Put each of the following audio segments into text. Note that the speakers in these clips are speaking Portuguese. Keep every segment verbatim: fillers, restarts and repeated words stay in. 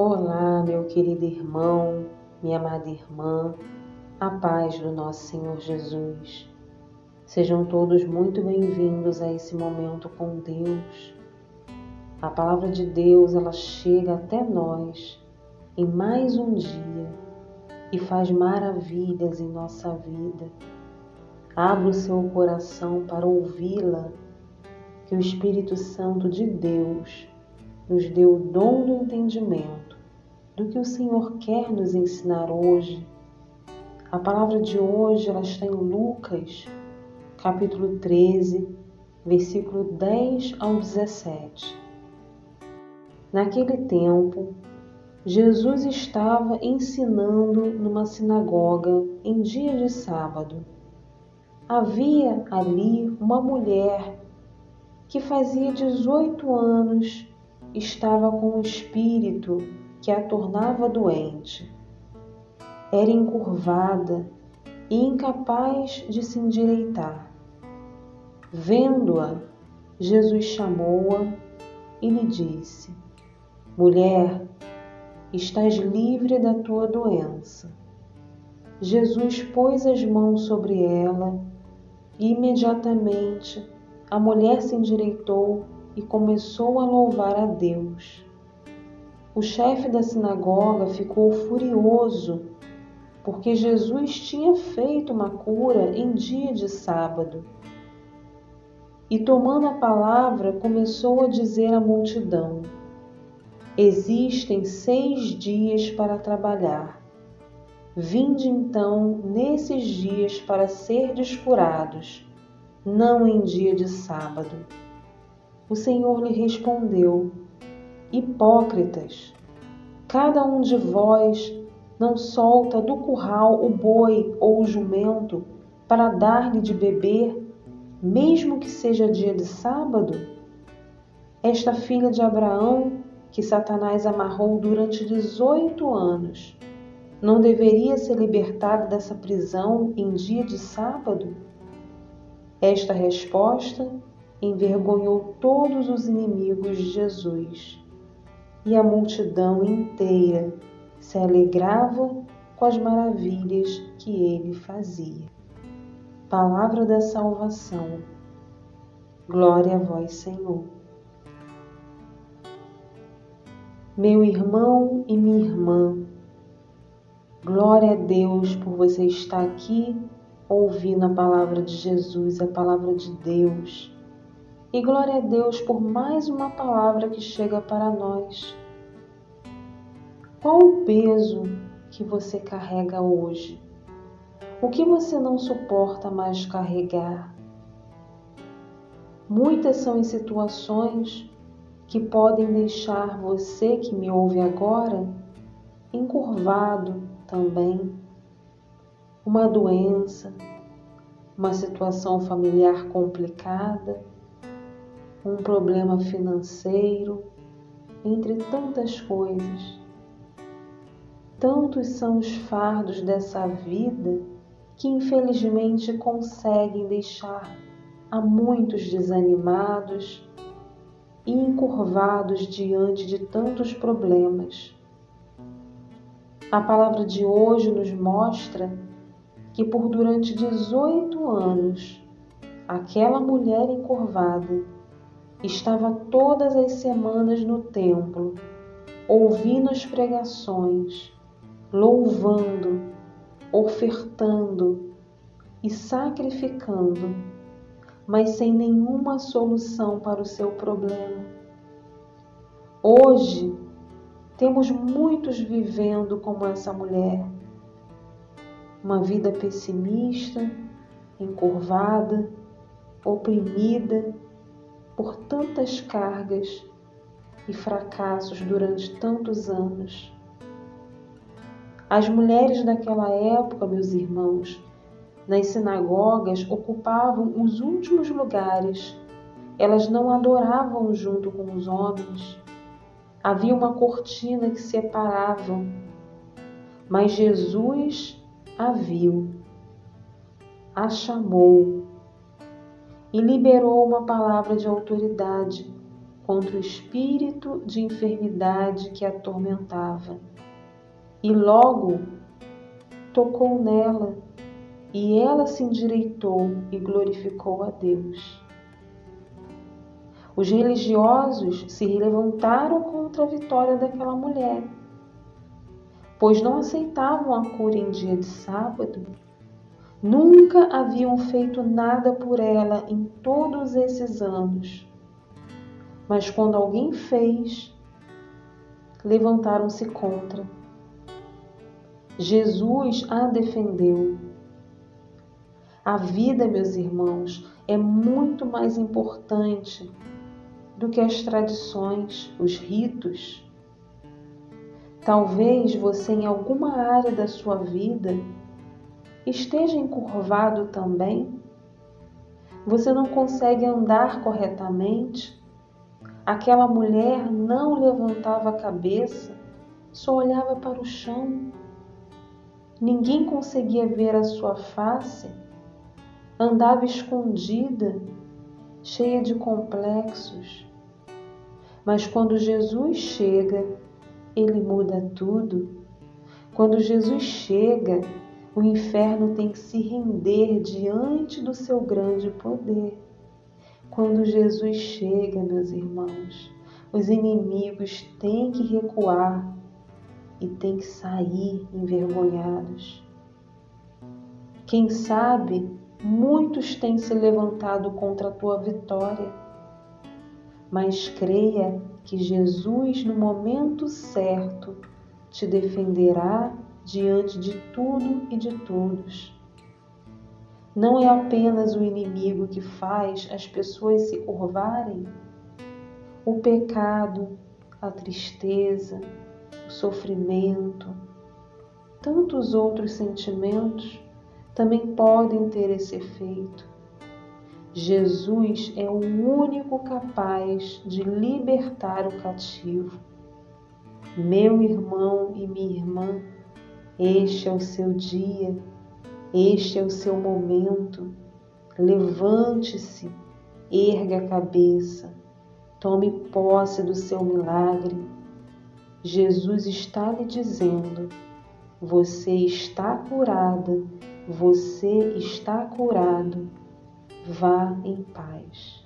Olá, meu querido irmão, minha amada irmã, a paz do nosso Senhor Jesus. Sejam todos muito bem-vindos a esse momento com Deus. A palavra de Deus, ela chega até nós em mais um dia e faz maravilhas em nossa vida. Abra o seu coração para ouvi-la, que o Espírito Santo de Deus nos deu o dom do entendimento do que o Senhor quer nos ensinar hoje. A palavra de hoje ela está em Lucas, capítulo treze, versículo dez ao dezessete. Naquele tempo, Jesus estava ensinando numa sinagoga em dia de sábado. Havia ali uma mulher que fazia dezoito anos estava com um espírito que a tornava doente. Era encurvada e incapaz de se endireitar. Vendo-a, Jesus chamou-a e lhe disse: Mulher, estás livre da tua doença. Jesus pôs as mãos sobre ela e imediatamente a mulher se endireitou e começou a louvar a Deus. O chefe da sinagoga ficou furioso porque Jesus tinha feito uma cura em dia de sábado. E tomando a palavra, começou a dizer à multidão: Existem seis dias para trabalhar. Vinde então nesses dias para serdes curados, não em dia de sábado. O Senhor lhe respondeu: Hipócritas, cada um de vós não solta do curral o boi ou o jumento para dar-lhe de beber, mesmo que seja dia de sábado? Esta filha de Abraão, que Satanás amarrou durante dezoito anos, não deveria ser libertada dessa prisão em dia de sábado? Esta resposta envergonhou todos os inimigos de Jesus, e a multidão inteira se alegrava com as maravilhas que ele fazia. Palavra da salvação. Glória a vós, Senhor. Meu irmão e minha irmã, glória a Deus por você estar aqui ouvindo a palavra de Jesus, a palavra de Deus. E glória a Deus por mais uma palavra que chega para nós. Qual o peso que você carrega hoje? O que você não suporta mais carregar? Muitas são as situações que podem deixar você que me ouve agora encurvado também. Uma doença, uma situação familiar complicada, um problema financeiro, entre tantas coisas. Tantos são os fardos dessa vida que infelizmente conseguem deixar a muitos desanimados e encurvados diante de tantos problemas. A palavra de hoje nos mostra que por durante dezoito anos, aquela mulher encurvada estava todas as semanas no templo, ouvindo as pregações, louvando, ofertando e sacrificando, mas sem nenhuma solução para o seu problema. Hoje, temos muitos vivendo como essa mulher, uma vida pessimista, encurvada, oprimida por tantas cargas e fracassos durante tantos anos. As mulheres daquela época, meus irmãos, nas sinagogas ocupavam os últimos lugares. Elas não adoravam junto com os homens. Havia uma cortina que separava, mas Jesus a viu, a chamou e liberou uma palavra de autoridade contra o espírito de enfermidade que a atormentava. E logo tocou nela, e ela se endireitou e glorificou a Deus. Os religiosos se levantaram contra a vitória daquela mulher, pois não aceitavam a cura em dia de sábado. Nunca haviam feito nada por ela em todos esses anos. Mas quando alguém fez, levantaram-se contra. Jesus a defendeu. A vida, meus irmãos, é muito mais importante do que as tradições, os ritos. Talvez você, em alguma área da sua vida, esteja encurvado também. Você não consegue andar corretamente. Aquela mulher não levantava a cabeça, só olhava para o chão. Ninguém conseguia ver a sua face. Andava escondida, cheia de complexos. Mas quando Jesus chega, Ele muda tudo. Quando Jesus chega, o inferno tem que se render diante do seu grande poder. Quando Jesus chega, meus irmãos, os inimigos têm que recuar e têm que sair envergonhados. Quem sabe, muitos têm se levantado contra a tua vitória, mas creia que Jesus, no momento certo, te defenderá diante de tudo e de todos. Não é apenas o inimigo que faz as pessoas se curvarem. O pecado, a tristeza, o sofrimento, tantos outros sentimentos também podem ter esse efeito. Jesus é o único capaz de libertar o cativo. Meu irmão e minha irmã, este é o seu dia, este é o seu momento. Levante-se, erga a cabeça, tome posse do seu milagre. Jesus está lhe dizendo: você está curada, você está curado. Vá em paz.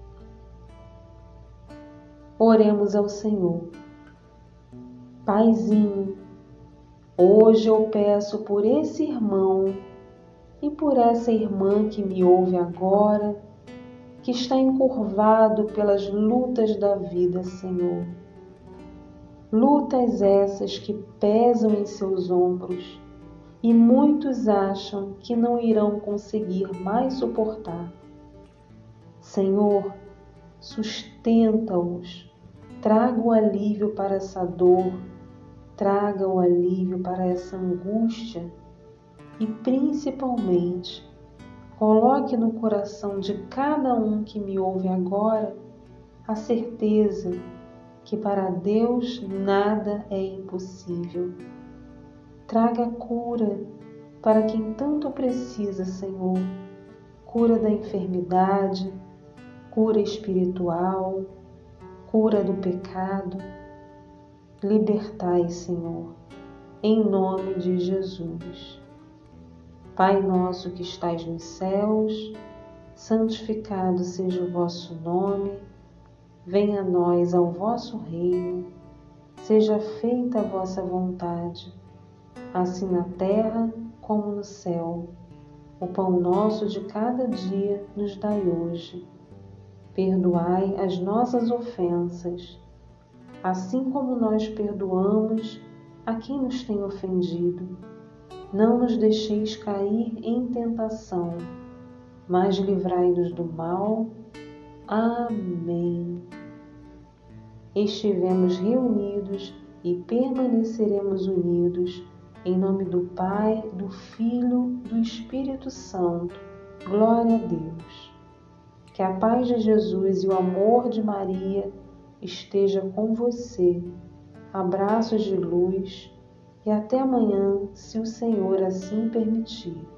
Oremos ao Senhor. Paizinho, hoje eu peço por esse irmão e por essa irmã que me ouve agora, que está encurvado pelas lutas da vida, Senhor. Lutas essas que pesam em seus ombros e muitos acham que não irão conseguir mais suportar. Senhor, sustenta-os, traga o alívio para essa dor, traga o alívio para essa angústia e, principalmente, coloque no coração de cada um que me ouve agora a certeza que para Deus nada é impossível. Traga cura para quem tanto precisa, Senhor. Cura da enfermidade, cura espiritual, cura do pecado. Libertai, Senhor, em nome de Jesus. Pai nosso que estais nos céus, santificado seja o vosso nome. Venha a nós ao vosso reino. Seja feita a vossa vontade, assim na terra como no céu. O pão nosso de cada dia nos dai hoje. Perdoai as nossas ofensas, assim como nós perdoamos a quem nos tem ofendido. Não nos deixeis cair em tentação, mas livrai-nos do mal. Amém. Estivemos reunidos e permaneceremos unidos, em nome do Pai, do Filho, do Espírito Santo. Glória a Deus. Que a paz de Jesus e o amor de Maria esteja com você. Abraços de luz e até amanhã, se o Senhor assim permitir.